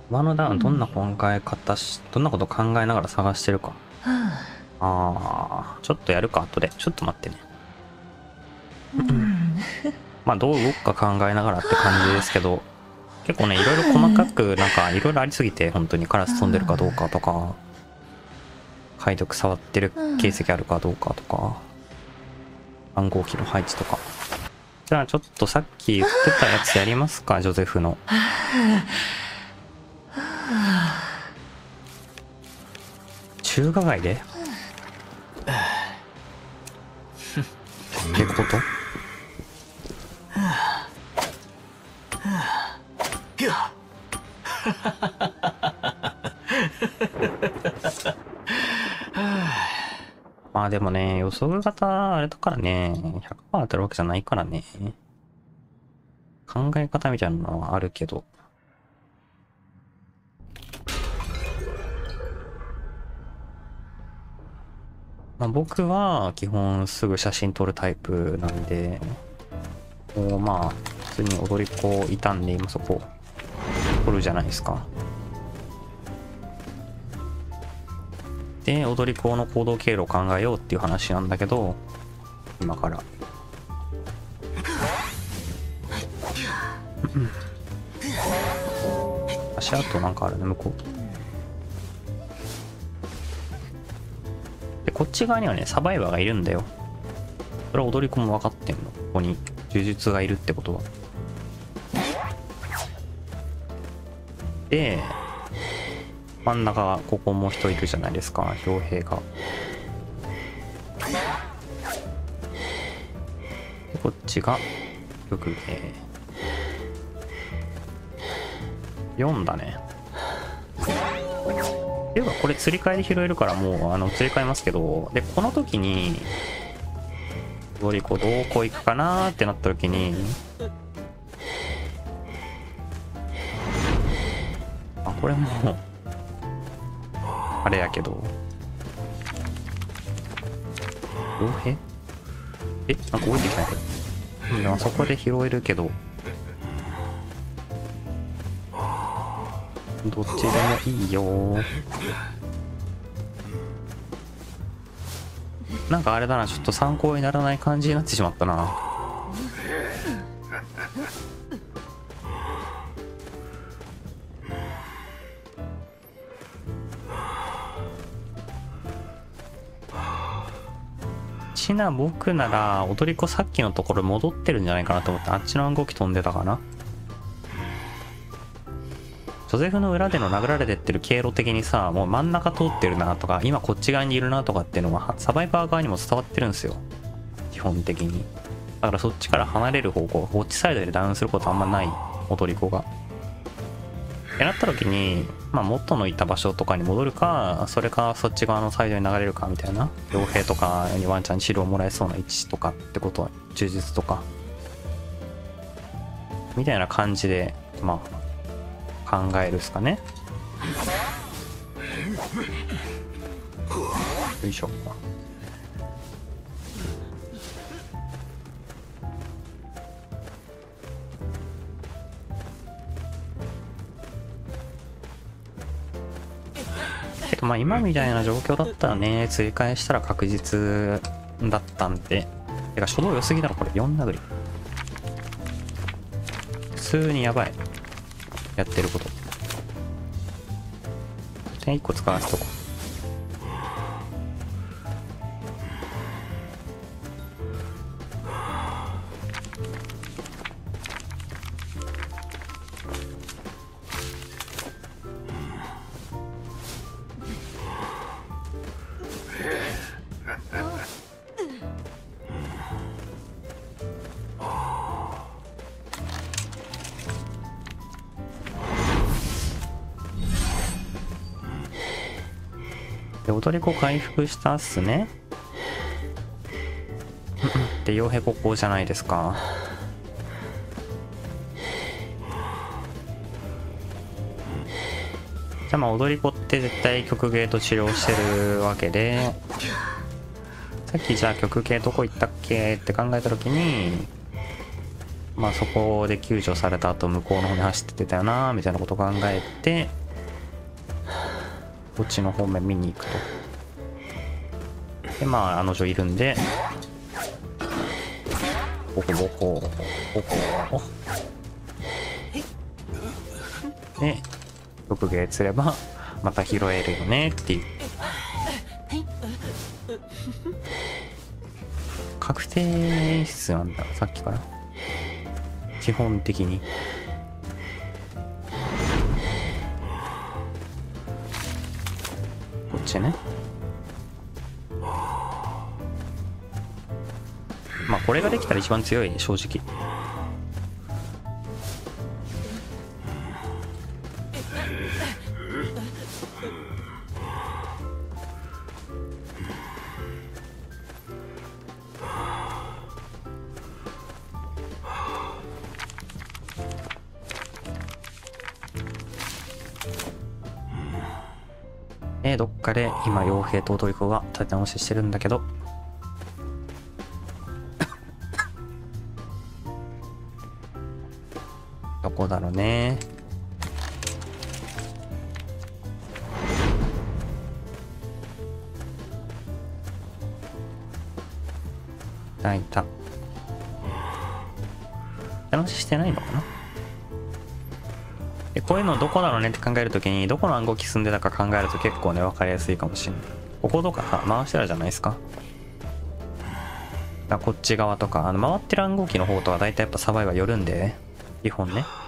ワノダウンどんなどんなこと考えながら探してるか。ちょっとやるか、後で。ちょっと待ってね。まあ、どう動くか考えながらって感じですけど、結構ね、いろいろ細かく、なんか、いろいろありすぎて、本当にカラス飛んでるかどうかとか、解読触ってる形跡あるかどうかとか、暗号機の配置とか。じゃあ、ちょっとさっき言ってたやつやりますか、ジョゼフの。中華街でってことまあでもね、予測型あれだからね、100% 当たるわけじゃないからね。考え方みたいなのはあるけど。まあ、僕は基本すぐ写真撮るタイプなんで、もうまあ、普通に踊り子いたんで、今そこ撮るじゃないですか。で、踊り子の行動経路を考えようっていう話なんだけど、今から。足跡なんかあるね、向こう。で、こっち側にはね、サバイバーがいるんだよ。それは踊り子も分かってんの。ここに呪術がいるってことは。で、真ん中、ここも人いるじゃないですか、傭兵が。で、こっちが、曲芸。4だね。っていうか、これ釣り替えで拾えるからもう、釣り替えますけど、で、この時に、どこ行くかなーってなった時に、これもう、あれやけど、傭兵なんか降りてきない。でもそこで拾えるけど、どっちでもいいよ。なんかあれだな、ちょっと参考にならない感じになってしまったな。僕なら踊り子さっきのところ戻ってるんじゃないかなと思って、あっちの暗号機飛んでたかな。ジョゼフの裏での殴られてってる経路的にさ、もう真ん中通ってるなとか、今こっち側にいるなとかっていうのはサバイバー側にも伝わってるんですよ、基本的に。だからそっちから離れる方向、こっちサイドでダウンすることあんまない、踊り子が。ってなった時に、まあ、元のいた場所とかに戻るか、それかそっち側のサイドに流れるかみたいな、傭兵とかにワンチャン治療もらえそうな位置とかってことは、呪術とかみたいな感じで、まあ考えるっすかね。よいしょ。けどまあ今みたいな状況だったらね、追加したら確実だったんで。てか初動良すぎだろこれ。4殴り普通にやばい、やってること。点1個使わせとこう。で、踊り子回復したっすね。で、傭兵ここじゃないですか。じゃあまあ踊り子って絶対曲芸と治療してるわけで、さっきじゃあ曲芸どこ行ったっけって考えた時に、 まあそこで救助された後向こうの方に走ってたよなみたいなことを考えて、こっちの方面見に行くと。でまあ案の定いるんで、ボコボコボコボコで6芸釣ればまた拾えるよねっていう。確定演出なんださっきから基本的に。こっちね。まあこれができたら一番強い正直。どっかで今傭兵とトリコが立て直ししてるんだけどどこだろうね。いた。立て直ししてないのかな。こういうのどこだろうねって考えるときにどこの暗号機進んでたか考えると結構ね分かりやすいかもしれない。こことかさ回してたじゃないですか。こっち側とか回ってる暗号機の方とは大体やっぱサバイは寄るんで、基本ね。